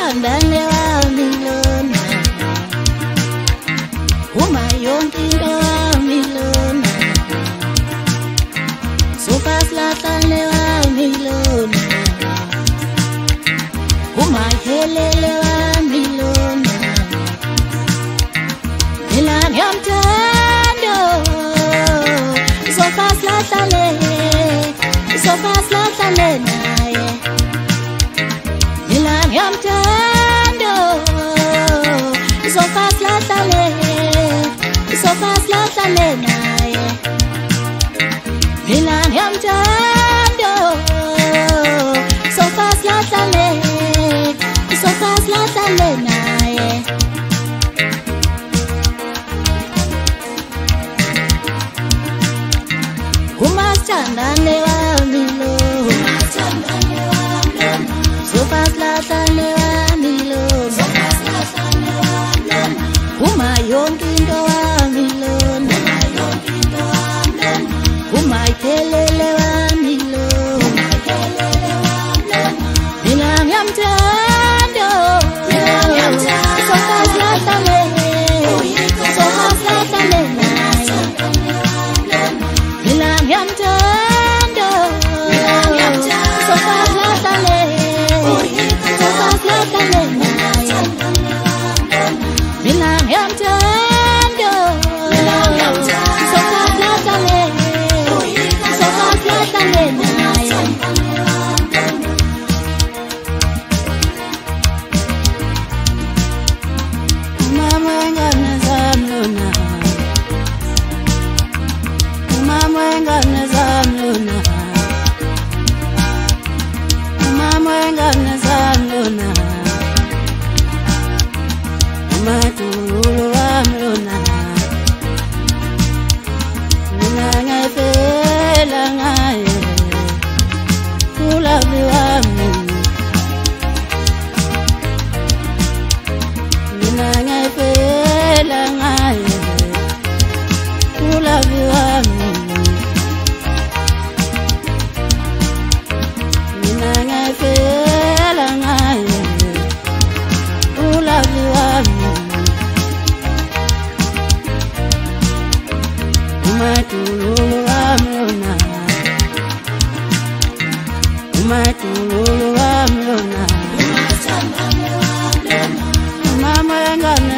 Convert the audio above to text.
Umasithandane wami lona, uma yonke into wami lona, sofasilahlane wami lona, uma helele wami lona, mina ngiyamthanda, sofasilahlane naye, mina ngiyamthanda, sofasilahlane naye, mina ngiyamthanda, sofasilahlane naye. Umasithandane wami lona, sofasilahlane wami lona, uma yonke into wami lona, uma iphelele wami lona, mina ngiyamthanda, sofasilahlane naye, mina ngiyamthanda, sofasilahlane naye, mina ngiyamthanda, sofasilahlane naye. Mama ngane zami lona, mama ngane zami lona, mama ngane zami lona, umadulu wami lona, mina ngiyafela ngaye, ulavi wami, mina ngiyafela ngaye, ulavi wami, mina ngiyafela ngaye, ulavi wami, umadulu wami lona, umadulu wami lona, mama ngane